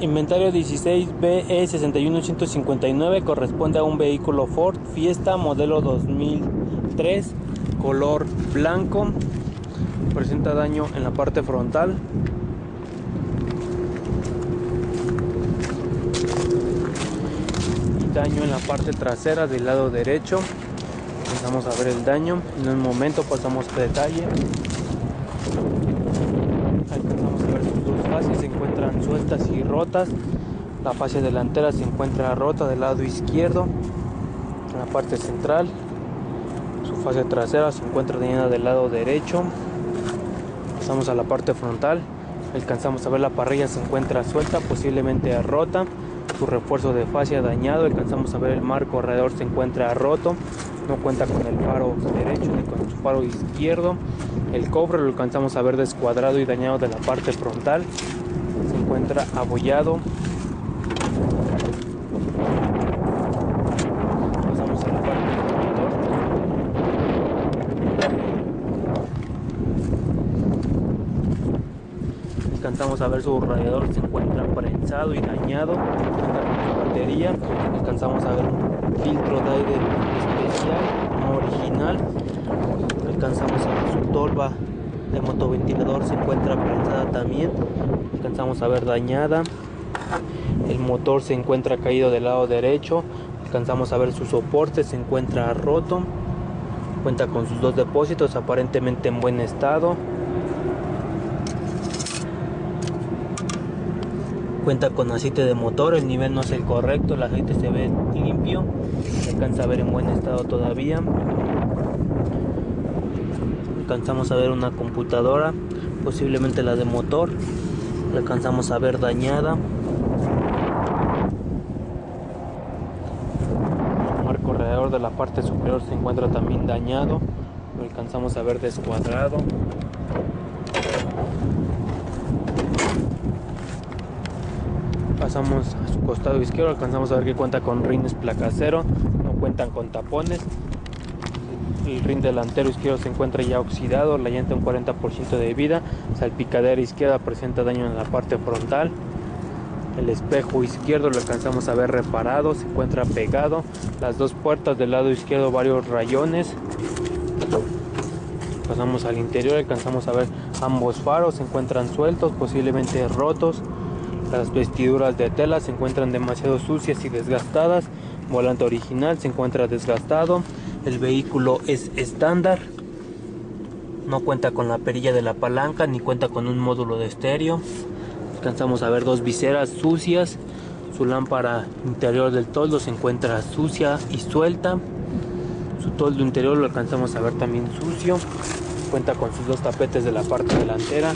Inventario 16BE61159, corresponde a un vehículo Ford Fiesta modelo 2003, color blanco. Presenta daño en la parte frontal. Y daño en la parte trasera del lado derecho. Vamos a ver el daño. En un momento pasamos a detalle. Alcanzamos a ver sus dos fases, se encuentran sueltas y rotas. La fase delantera se encuentra rota del lado izquierdo en la parte central. Su fase trasera se encuentra dañada del lado derecho. Pasamos a la parte frontal. Alcanzamos a ver la parrilla se encuentra suelta, posiblemente rota. Su refuerzo de fascia dañado. Alcanzamos a ver el marco alrededor se encuentra roto. No cuenta con el faro derecho ni con su faro izquierdo. El cofre lo alcanzamos a ver descuadrado y dañado de la parte frontal. Se encuentra abollado. Pasamos a la parte del motor. Alcanzamos a ver su radiador se encuentra prensado y dañado. Cuenta con su batería. Alcanzamos a ver un filtro de aire especial, no original. Alcanzamos a ver su tolva de motoventilador se encuentra prensada también. Alcanzamos a ver dañada. El motor se encuentra caído del lado derecho. Alcanzamos a ver su soporte se encuentra roto. Cuenta con sus dos depósitos aparentemente en buen estado. Cuenta con aceite de motor, el nivel no es el correcto, el aceite se ve limpio, se alcanza a ver en buen estado todavía. Alcanzamos a ver una computadora, posiblemente la de motor, la alcanzamos a ver dañada. El marco alrededor de la parte superior se encuentra también dañado, lo alcanzamos a ver descuadrado. Pasamos a su costado izquierdo, alcanzamos a ver que cuenta con rines placa cero, no cuentan con tapones. El rin delantero izquierdo se encuentra ya oxidado, la llanta un 40% de vida, salpicadera izquierda presenta daño en la parte frontal. El espejo izquierdo lo alcanzamos a ver reparado, se encuentra pegado. Las dos puertas del lado izquierdo varios rayones. Pasamos al interior, alcanzamos a ver ambos faros, se encuentran sueltos, posiblemente rotos. Las vestiduras de tela se encuentran demasiado sucias y desgastadas. Volante original se encuentra desgastado. El vehículo es estándar. No cuenta con la perilla de la palanca ni cuenta con un módulo de estéreo. Alcanzamos a ver dos viseras sucias. Su lámpara interior del toldo se encuentra sucia y suelta. Su toldo interior lo alcanzamos a ver también sucio. Cuenta con sus dos tapetes de la parte delantera.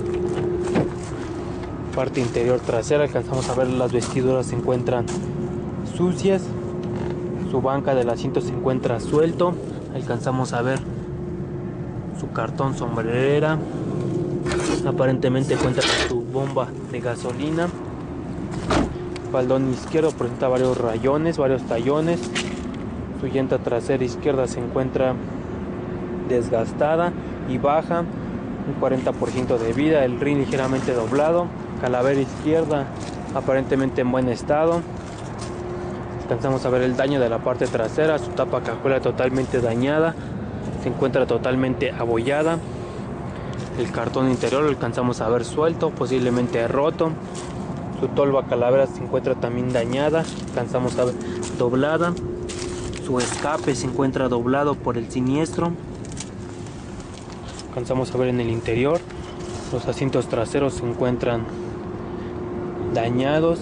Parte interior trasera alcanzamos a ver las vestiduras se encuentran sucias. Su banca del asiento se encuentra suelto. Alcanzamos a ver su cartón sombrerera. Aparentemente cuenta con su bomba de gasolina. Faldón izquierdo presenta varios rayones, varios tallones. Su llanta trasera izquierda se encuentra desgastada y baja, un 40% de vida. El rin ligeramente doblado. Calavera izquierda aparentemente en buen estado. Alcanzamos a ver el daño de la parte trasera. Su tapa cajuela totalmente dañada, se encuentra totalmente abollada. El cartón interior lo alcanzamos a ver suelto, posiblemente roto. Su tolva calavera se encuentra también dañada, alcanzamos a ver doblada. Su escape se encuentra doblado por el siniestro. Alcanzamos a ver en el interior. Los asientos traseros se encuentran dañados.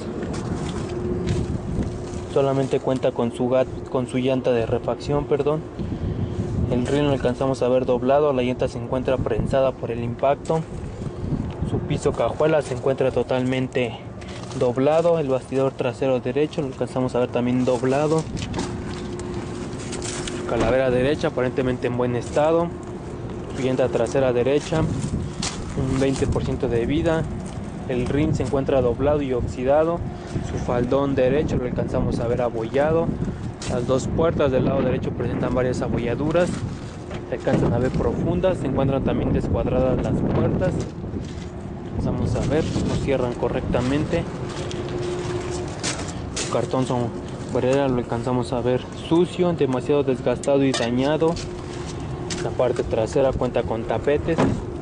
Solamente cuenta con su llanta de refacción, perdón. El rin lo alcanzamos a ver doblado, la llanta se encuentra prensada por el impacto. Su piso cajuela se encuentra totalmente doblado. El bastidor trasero derecho lo alcanzamos a ver también doblado. Su calavera derecha aparentemente en buen estado. Su llanta trasera derecha un 20% de vida. El rin se encuentra doblado y oxidado. Su faldón derecho lo alcanzamos a ver abollado. Las dos puertas del lado derecho presentan varias abolladuras. Se alcanzan a ver profundas. Se encuentran también descuadradas las puertas. Vamos a ver, no cierran correctamente. su cartón sombrera lo alcanzamos a ver sucio, demasiado desgastado y dañado. La parte trasera cuenta con tapetes.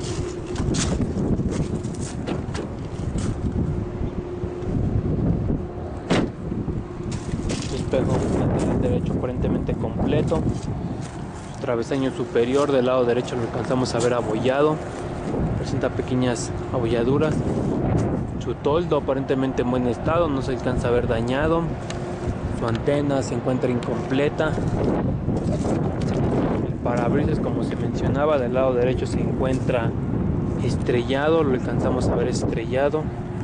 Espejo lateral derecho aparentemente completo. Su travesaño superior del lado derecho lo alcanzamos a ver abollado, presenta pequeñas abolladuras. Su toldo aparentemente en buen estado, no se alcanza a ver dañado. Su antena se encuentra incompleta. El parabrisas, como se mencionaba, del lado derecho se encuentra estrellado, lo alcanzamos a ver estrellado.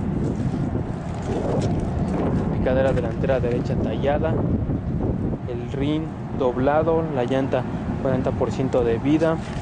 Picadera delantera derecha tallada, el rin doblado, la llanta 40% de vida.